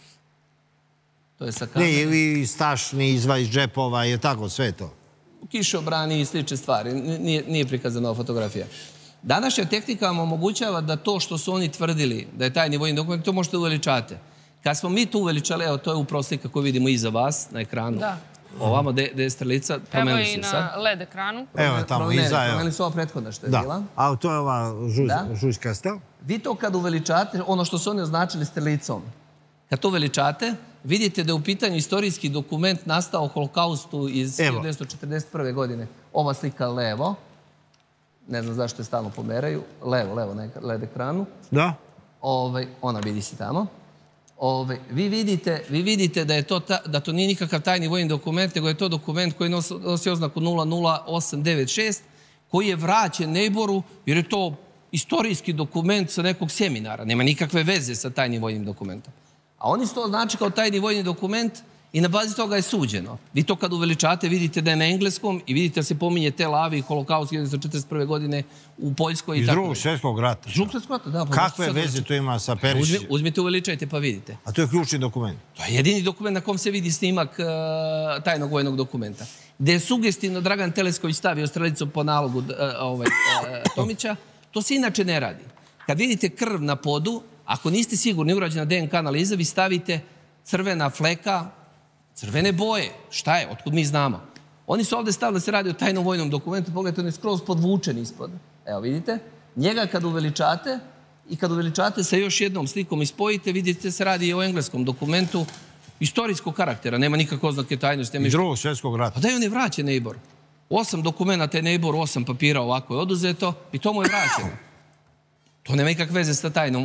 To je sa kamere. Ne, ili stašni izva iz džepova, je tako sve to? Kišobrani i slične stvari. Nije prikazana ova fotografija. Današnja tehnika vam omogućava da to što su oni tvrdili da je tajni vojni dokument, to možete uveličati. Kad smo mi to uveličali, evo to je upravo slika koju vidimo iza vas na ekranu. Da. Ovamo gde je strelica, promenili su sad. Evo i na LED ekranu. Evo je tamo iza, evo. Promenili su ova prethodna što je bila. Da, a to je ova žuljska stel. Vi to kad uveličate, ono što su oni označili strelicom, kad to uveličate, vidite da je u pitanju istorijski dokument nastao o holokaustu iz 1941. godine. Ova slika levo. Ne znam zašto je stalno pomeraju. Levo na LED ekranu. Da. Ona vidi se tamo. Vi vidite da to nije nikakav tajni vojni dokument, nego je to dokument koji nosi oznaku 00896, koji je vraćen Neighboru, jer je to istorijski dokument sa nekog seminara. Nema nikakve veze sa tajnim vojnim dokumentom. A oni su to označili kao tajni vojni dokument i na bazi toga je suđeno. Vi to kad uveličate vidite da je na engleskom i vidite da se pominje Tel Aviv, holokaust 1941. godine u Poljskoj i tako. Iz Drugog svjetskog rata. Iz Drugog svjetskog rata, da. Kakve veze to ima sa Perišićem? Uzmite, uveličajte pa vidite. A to je ključni dokument? To je jedini dokument na kom se vidi snimak tajnog vojnog dokumenta. Gde je sugestivno Dragan Telesković stavio strelicu po nalogu Tomića, to se inače ne radi. Kad vidite krv na podu, ako niste sigurni urađena DNK analiza, vi stavite crvena fleka, crvene boje. Šta je? Otkud mi znamo? Oni su ovdje stavili da se radi o tajnom vojnom dokumentu. Pogledajte, on je skroz podvučen ispod. Evo, vidite? Njega kad uveličate i kad uveličate sa još jednom slikom i spojite, vidite se radi i o engleskom dokumentu istorijskog karaktera. Nema nikakve oznake tajnosti. Iz Drugog svjetskog rata. Pa da je on je vraćen Neighbor. 8 dokumenta je Neighbor, 8 papira ovako je oduzeto i to mu je vraćeno. To nema nikakve veze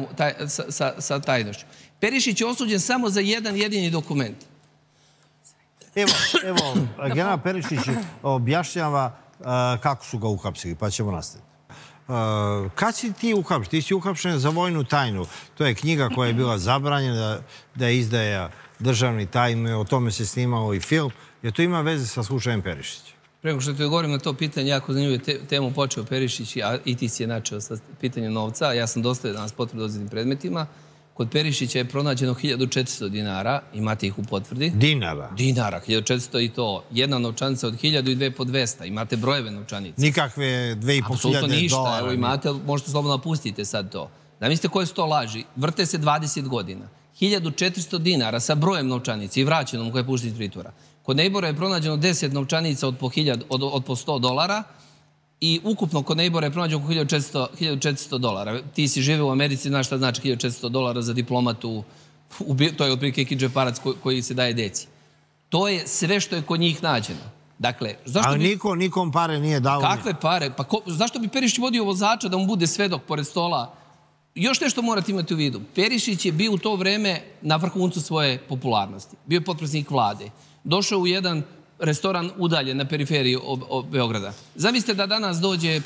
sa tajnošću. Perišić je osuđen samo za jedan jedini dokument. Evo, general Perišić objašnjava kako su ga uhapsili, pa ćemo nastaviti. Kad si ti uhapšen? Ti si uhapšen za vojnu tajnu. To je knjiga koja je bila zabranjena da je izdaja državni tajne, o tome se snimao i film. Jer to ima veze sa slučajem Perišića. Preko što ti govorim na to pitanje, jako zanimljivu temu počeo Perišić, a i ti si je načeo sa pitanjem novca. Ja sam dostavio danas potvrdu određenim predmetima. Kod Perišića je pronađeno 1400 dinara, imate ih u potvrdi. Dinara? Dinara, 1400 i to. Jedna novčanica od 1000 i dve po 200. Imate brojeve novčanice. Nikakve 2500 dolara? Apsolutno ništa, evo imate, možete slobodno napustite sad to. Da mislite koje su to laži? Vrte se 20 godina. 1400 dinara sa brojem novčanice i vraćenom koje je pušten iz pritvora. Kod Neighbora je pronađeno 10 novčanica od po 100 dolara i ukupno kod Neighbora je pronađeno oko 1400 dolara. Ti si žive u Americi, znaš šta znači 1400 dolara za diplomatu, to je otprilike neki džeparac koji se daje deci. To je sve što je kod njih nađeno. Dakle, zašto ali nikom pare nije dao? Kakve pare? Pa zašto bi Perišić vodio vozača da mu bude svedok pored stola? Još nešto morate imati u vidu. Perišić je bio u to vreme na vrhuncu svoje popularnosti. Bio je potpredsjednik vlade. Došao u jedan restoran udaljen na periferiji Beograda. Zamislite da danas dođe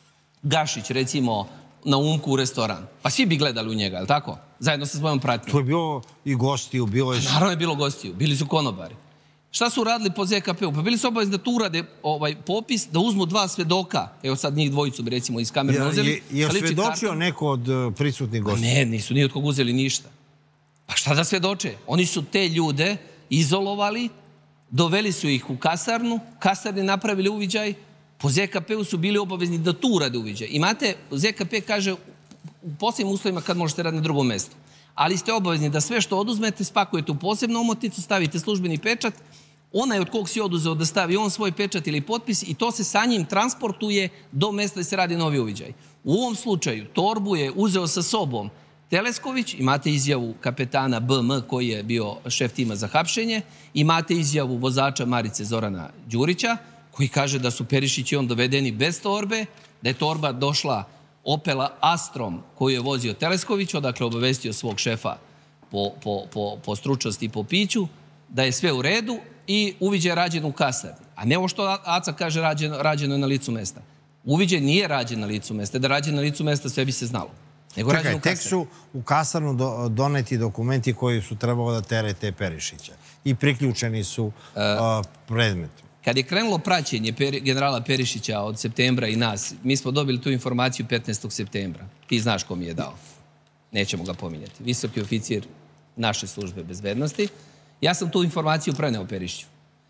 Gašić, recimo, na Umku u restoran. Pa svi bi gledali u njega, je li tako? Zajedno sa svojom pratnjom. To je bilo i gostiju, bilo je... Naravno je bilo gostiju, bili su konobari. Šta su radili po ZKP-u? Pa bili su obavezni da tu urade popis, da uzmu 2 svedoka. Evo sad njih dvojicu bi recimo iz kamere uzeli. Je svedočio neko od prisutnih gostija? Ne, nisu ni od kog uzeli ništa. Pa šta da svedoče? Oni su te ljude izolovali, doveli su ih u kasarnu, kasarni napravili uviđaj, po ZKP-u su bili obavezni da tu urade uviđaj. Imate, ZKP kaže, u posebnim uslovima kad možete raditi na drugom mjestu. Ali ste obavezni da sve što oduzmete spakujete u posebnu omotnicu, stavite službeni pečat, onaj od kog si oduzeo da stavi on svoj pečat ili potpis i to se sa njim transportuje do mjesta gdje se radi novi uviđaj. U ovom slučaju torbu je uzeo sa sobom Telesković, imate izjavu kapetana BM koji je bio šef tima za hapšenje, imate izjavu vozača Marice Zorana Đurića koji kaže da su Perišić i on dovedeni bez torbe, da je torba došla Opela Astrom koju je vozio Telesković, odakle obavestio svog šefa po stručnosti i po piću, da je sve u redu i uviđaj je rađen u kasarni. A ne ovo što Aca kaže rađeno je na licu mesta. Uviđaj nije rađen na licu mesta. Da je rađen na licu mesta sve bi se znalo. Čekaj, tek su u kasarnu doneti dokumenti koji su trebalo da terete Perišića. I priključeni su predmetom. Kad je krenulo praćenje generala Perišića od septembra i nas, mi smo dobili tu informaciju 15. septembra. Ti znaš ko mi je dao. Nećemo ga pominjati. Visoki oficir naše službe bezbednosti. Ja sam tu informaciju preneo Perišiću.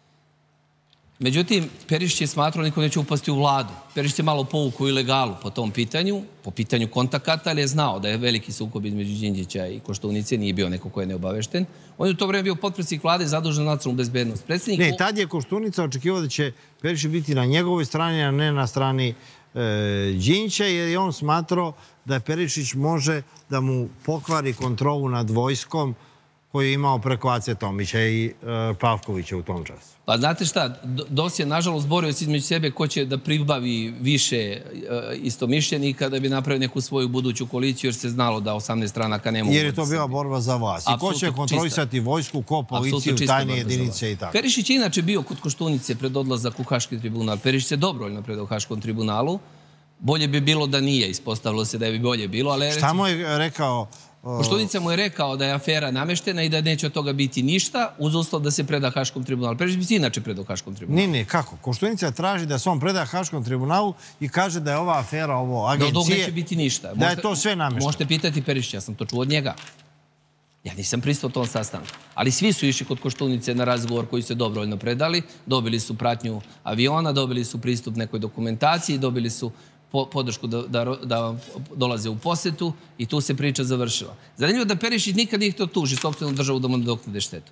Međutim, Perišić je smatrao niko neće upasti u vladu. Perišić je malo povukao ilegalu po tom pitanju, po pitanju kontakata, ali je znao da je veliki sukob između Đinđića i Koštunice, nije bio neko ko je neobavešten. On je u to vreme bio potpredsjednik vlade zadužen za nacionalnu bezbednost. Ne, tad je Koštunica očekivao da će Perišić biti na njegovoj strani, a ne na strani Đinđića, jer je on smatrao da Perišić može da mu pokvari kontrolu nad vojskom koju je imao preko Ace Tomića i Pavkovića u tom času. Pa znate šta, DOS je nažalost borio se između sebe ko će da pribavi više istomišljenika da bi napravio neku svoju buduću koaliciju, jer se znalo da 18 stranaka ne mogu... Jer je to bila borba za vas. I ko će kontrolisati vojsku, ko policiju, tajne jedinice i tako. Perišić je inače bio kod Koštunice pred odlazak u Haški tribunal. Perišić se dobrovoljno predao Haškom tribunalu. Bolje bi bilo da nije, ispostavilo se da bi bolje bilo, ali... Šta mu je rekao... Koštunica mu je rekao da je afera nameštena i da neće od toga biti ništa, uz uslov da se preda Haškom tribunalu. Perišić bi se inače predao Haškom tribunalu. Ne, kako? Koštunica traži da se on preda Haškom tribunalu i kaže da je ova afera, ovo agencije... Dok neće biti ništa. Da je to sve namešteno. Možete pitati Perišića, ja sam to čuo od njega. Ja nisam pristao tom sastanku. Ali svi su išli kod Koštunice na razgovor koji su se dobrovoljno predali. Dobili su pratnju aviona, dobili su pristup nekoj dokumentaciji, dobili su podršku da dolaze u posetu i tu se priča završila. Zanimljivo da Perišić nikad nije htio tuži sopstvenu državu da mu nadoknade štetu.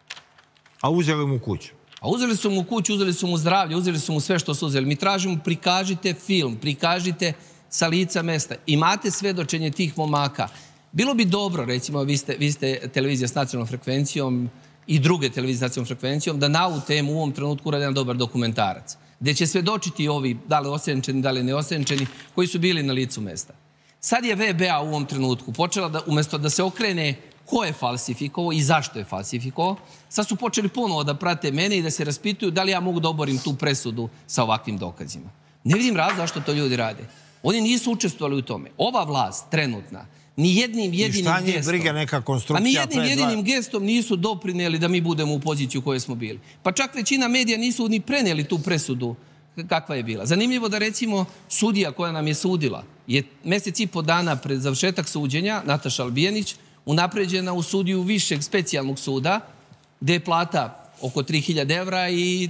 A uzeli mu kuću? A uzeli su mu kuću, uzeli su mu zdravlje, uzeli su mu sve što su uzeli. Mi tražimo, prikažite film, prikažite sa lica mesta. Imate svedočenje tih momaka. Bilo bi dobro, recimo, vi ste televizija s nacionalnom frekvencijom i druge televizije s nacionalnom frekvencijom, da na ovu temu u ovom trenutku urade jedan dobar dokumentarac, gde će svedočiti ovi, da li osenčeni, da li neosenčeni, koji su bili na licu mesta. Sad je VBA u ovom trenutku počela da, umjesto da se okrene ko je falsifikovao i zašto je falsifikovao, sad su počeli ponovo da prate mene i da se raspituju da li ja mogu da oborim tu presudu sa ovakvim dokazima. Ne vidim razloga zašto to ljudi rade. Oni nisu učestvovali u tome. Ova vlast, trenutna, ni jednim jedinim gestom... I šta njih briga neka konstrukcija? A ni jednim jedinim gestom nisu doprineli da mi budemo u poziciju u kojoj smo bili. Pa čak većina medija nisu ni preneli tu presudu kakva je bila. Zanimljivo da, recimo, sudija koja nam je sudila je mjesec i po dana pred završetak suđenja, Nataša Albijanić, unapređena u sudiju višeg specijalnog suda, gde je plata oko 3.000 evra i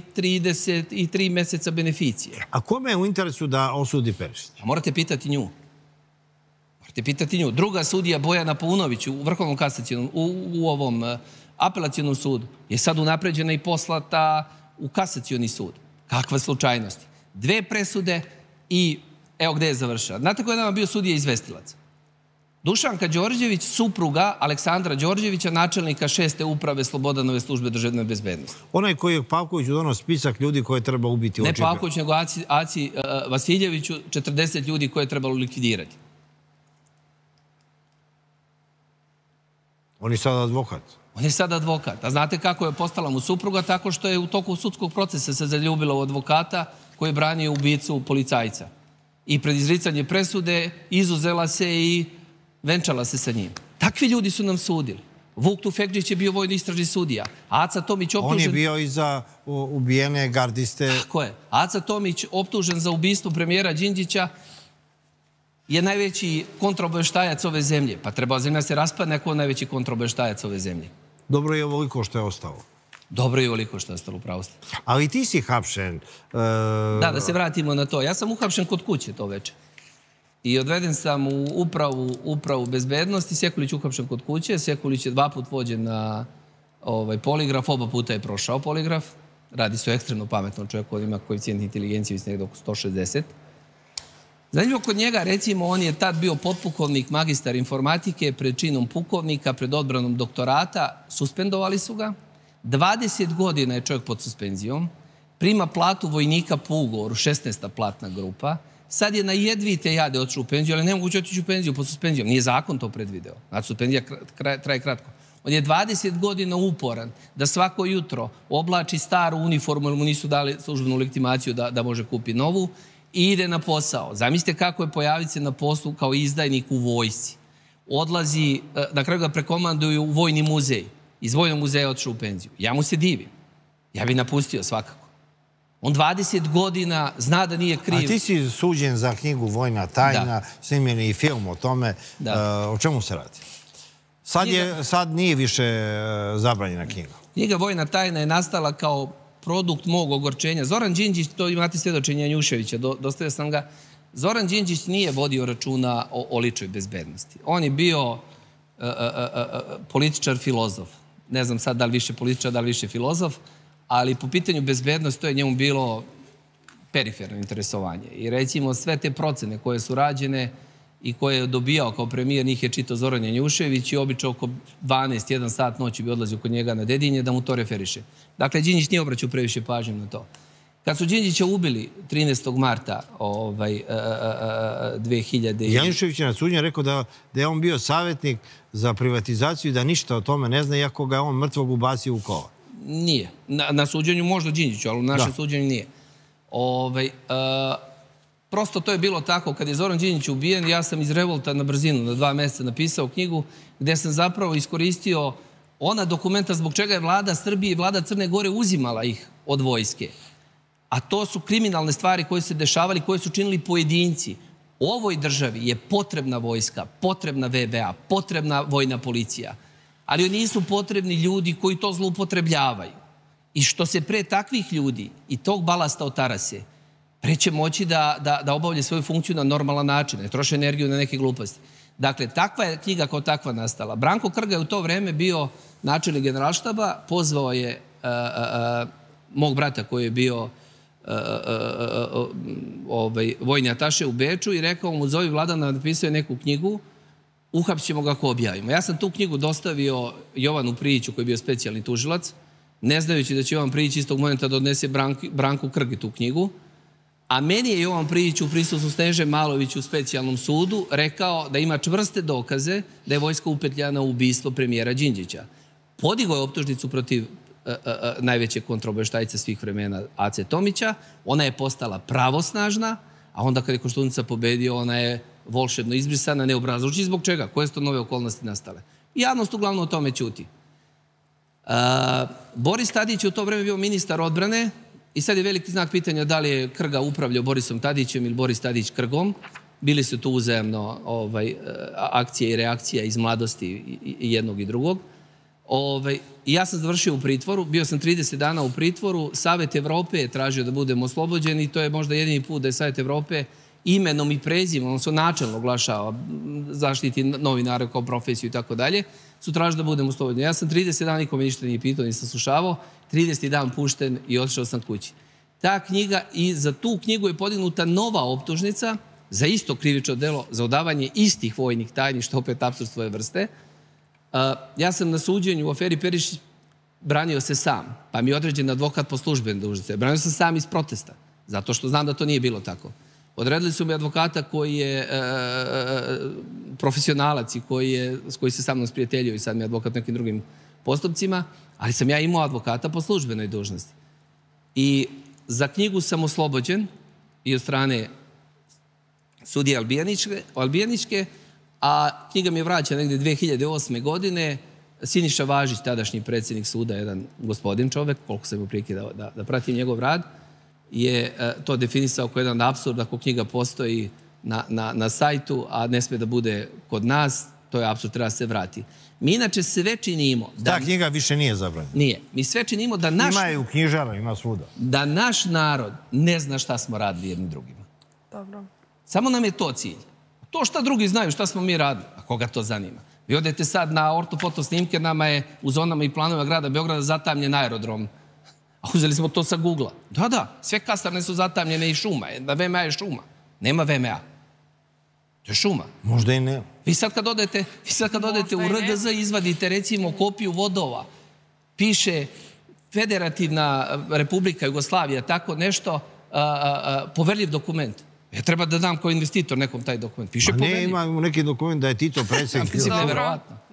33 mjeseca beneficije. A kome je u interesu da osudi Perišić? Morate pitati nju. Druga sudija Bojana Paunović u Vrhovnom kasacionom, u ovom apelacionom sudu, je sad unapređena i poslata u kasacioni sud. Kakva slučajnosti. 2 presude i evo gde je završila. Znate ko je nama bio sudija izvestilac? Dušanka Đorđević, supruga Aleksandra Đorđevića, načelnika 6. uprave Slobodanove službe državne bezbednosti. Onaj koji je Pavković donao spisak ljudi koje treba ubiti u očipe. Ne Pavković, nego Aci Vasiljeviću, 40 ljudi koje je trebalo likvidirati. On je sada advokat. On je sada advokat. A znate kako je postala mu supruga? Tako što je u toku sudskog procesa se zaljubila u advokata koji je branio ubicu policajca. I pred izricanje presude izuzela se i venčala se sa njim. Takvi ljudi su nam sudili. Vuk Tufekđić je bio vojni istražni sudija. Aca Tomić optužen... On je bio i za ubijene gardiste... Tako je. Aca Tomić optužen za ubistvo premijera Đinđića je najveći kontraobaveštajac ove zemlje. Pa treba zemlja se raspadne ako je najveći kontraobaveštajac ove zemlje. Dobro je ovoliko što je ostalo. Dobro je ovoliko što je ostalo, upravo ste. Ali ti si hapšen. Da se vratimo na to. Ja sam uhapšen kod kuće to večer. I odveden sam u upravu bezbednosti. Sekulić uhapšen kod kuće. Sekulić je 2 put vođen na poligraf. Oba puta je prošao poligraf. Radi se o ekstremno pametnom čovjeku. On ima koeficijent inteligencije negdje oko 160. Zanimljivo kod njega, recimo, on je tad bio potpukovnik, magistar informatike, pred činom pukovnika, pred odbranom doktorata. Suspendovali su ga. 20 godina je čovjek pod suspenzijom. Prima platu vojnika po ugovoru, 16. platna grupa. Sad je na jedvite jade otišao u penziju, ali ne moguće otići u penziju pod suspenzijom. Nije zakon to predvideo. Znači, suspenzija traje kratko. On je 20 godina uporan da svako jutro oblači staru uniformu, jer mu nisu dali službenu legitimaciju da može kupi novu, i ide na posao. Zamislite kako je pojaviti se na poslu kao izdajnik u vojsci. Odlazi, na kraju ga prekomanduju u vojni muzej. Iz vojnog muzeja otišao u penziju. Ja mu se divim. Ja bi napustio svakako. On 20 godina zna da nije kriv. A ti si suđen za knjigu Vojna tajna, snimljen i film o tome. O čemu se radi? Sad nije više zabranjena knjiga. Knjiga Vojna tajna je nastala kao produkt mog ogorčenja. Zoran Đinđić, to imate svjedočenje Janjuševića, dostavio sam ga. Zoran Đinđić nije vodio računa o ličnoj bezbednosti. On je bio političar, filozof. Ne znam sad da li više političar, da li više filozof, ali po pitanju bezbednosti to je njemu bilo periferno interesovanje. I recimo sve te procene koje su rađene i koje je dobijao kao premijer, njih je čitao Zoran Janjušević i obično oko 12-1 sat noći bi odlazio kod njega na Dedinje da mu to referiše. Dakle, Đinđić nije obraćao previše pažnje na to. Kad su Đinđića ubili 13. marta 2000... Janjušević je na suđenju rekao da je on bio savjetnik za privatizaciju i da ništa o tome ne zna, iako ga je on mrtvog ubacio u kola. Nije. Na suđenju možda Đinđiću, ali u našem suđenju nije. Prosto to je bilo tako. Kad je Zoran Đinđić ubijen, ja sam iz revolta na brzinu na 2 mjeseca napisao knjigu gdje sam zapravo iskoristio ona dokumenta zbog čega je vlada Srbije i vlada Crne Gore uzimala ih od vojske. A to su kriminalne stvari koje se dešavali, koje su činili pojedinci. Ovoj državi je potrebna vojska, potrebna VBA, potrebna vojna policija. Ali nisu potrebni ljudi koji to zloupotrebljavaju. I što se pre takvih ljudi i tog balasta otarase, pre će moći da obavlja svoju funkciju na normalan način, ne troše energiju na neke gluposti. Dakle, takva je knjiga kao takva nastala. Branko Krga je u to vreme bio načelnik Generalštaba, pozvao je mog brata koji je bio vojni ataše u Beču i rekao mu, zovi Vladana, napisao je neku knjigu, uhapćemo ga ako objavimo. Ja sam tu knjigu dostavio Jovanu Prijiću koji je bio specijalni tužilac, ne znajući da će Jovan Prijić istog momenta da odnese Branku Krgi tu knjigu, a meni je Jovan Prijić u prisustvu Sneže Malović u specijalnom sudu rekao da ima čvrste dokaze da je vojska upetljana u ubistvo premijera Đinđića. Podigao je optužnicu protiv najveće kontraobaveštajce svih vremena Ace Tomića, ona je postala pravosnažna, a onda kad je Koštunica pobedio, ona je volšebno izbrisana, neobrazluči zbog čega, koje su to nove okolnosti nastale. Javnost uglavnom o tome ćuti. Boris Tadić je u to vreme bio ministar odbrane i sad je veliki znak pitanja da li je Krga upravljao Borisom Tadićem ili Boris Tadić Krgom. Bili su tu uzajamno akcije i reakcija iz mladosti i jednog i drugog. I ja sam završio u pritvoru, bio sam 30 dana u pritvoru, Savet Evrope je tražio da budemo oslobođeni i to je možda jedini put da je Savet Evrope imenom i prezimom, on se načelno oglašava, zaštiti novinara kao profesiju i tako dalje, su tražili da budemo oslobođeni. Ja sam 30 dana, niko me ništa nije pitao, nisam slušavao, 30. dan pušten i otišao sam kući. Ta knjiga i za tu knjigu je podignuta nova optužnica za isto krivično delo, za odavanje istih vojnih tajni, što opet apsurd svoje vrste. Ja sam na suđenju u aferi Perišić branio se sam, pa mi je određen advokat po službenoj dužnosti. Branio sam sam iz protesta, zato što znam da to nije bilo tako. Odredili su mi advokata koji je profesionalac i koji se sa mnom sprijateljio i sad mi je advokat nekim drugim postupcima, ali sam ja imao advokata po službenoj dužnosti. I za knjigu sam oslobođen i od strane sudije Albijaničke, a knjiga mi je vraćena negdje 2008. godine. Siniša Važić, tadašnji predsjednik suda, jedan gospodin čovek, koliko sam imao prilike da pratim njegov rad, je to definisao kao jedan apsurd ako knjiga postoji na sajtu, a ne sme da bude kod nas, to je apsurd, treba se vrati. Mi inače sve činimo... Ta knjiga više nije zabranjena. Nije. Mi sve činimo da naš... Ima je u knjižara, ima svuda. Da naš narod ne zna šta smo radili jednim drugima. Dobro. Samo nam je to cilj. To šta drugi znaju, šta smo mi radili, a koga to zanima. Vi odete sad na ortofoto snimke, nama je u zonama i planovima grada Beograda zatamljen aerodrom. A uzeli smo to sa Google-a. Da, sve kasarne su zatamljene i šuma. Na VMA je šuma. Nema VMA. To je šuma. Možda i ne. Vi sad kad odete u RGZ izvadite recimo kopiju vodova. Piše Federativna Republika Jugoslavija, tako nešto, poverljiv dokument. Ja treba da dam kao investitor nekom taj dokument. Piše poverljiv. Ne, ima neki dokument da je Tito predsjednik. Mislim, nevjerovatno.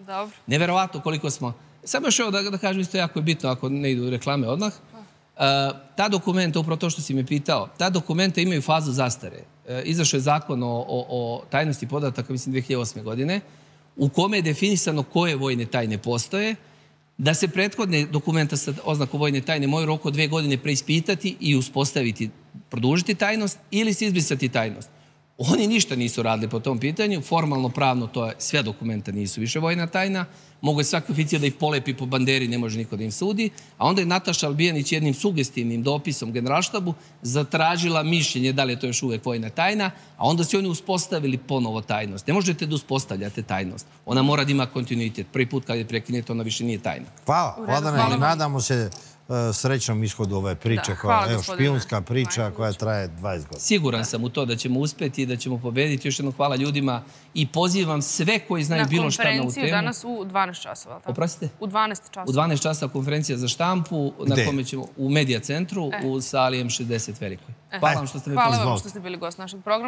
Dobro. Neverovatno koliko smo... Samo još ovo da kažem isto jako je bitno, ako ne idu reklame odmah. Ta dokumenta, upravo to što si me pitao, ta dokumenta imaju fazu zastare. Izašao je zakon o tajnosti podataka, mislim, 2008. godine, u kome je definisano koje vojne tajne postoje, da se prethodne dokumenta sa oznakom vojne tajne moraju roku od 2 godine preispitati i uspostaviti, produžiti tajnost ili se izbrisati tajnost. Oni ništa nisu radili po tom pitanju, formalno, pravno, to je, sve dokumenta nisu više vojna tajna, mogu je svaki oficir da ih polepi po banderi, ne može niko da im sudi, a onda je Nataša Albijanić jednim sugestivnim dopisom generalštabu zatražila mišljenje da li je to još uvek vojna tajna, a onda su oni uspostavili ponovo tajnost. Ne možete da uspostavljate tajnost. Ona mora da ima kontinuitet. Prvi put kad je prekinete, ona više nije tajna. Hvala, Vladane, i nadamo se srećnom ishodu ove priče, špijunska priča koja traje 20 godina. Siguran sam u to da ćemo uspeti i da ćemo pobediti. Još jednom hvala ljudima i pozivam sve koji znaju bilo šta na ovu temu. Na konferenciju danas u 12 časova. Oprostite? U 12 časova. U 12 časova konferencija za štampu na kome ćemo u Medija centru u sali M60 velikoj. Hvala vam što ste me pozvali. Hvala vam što ste bili gost našeg programa.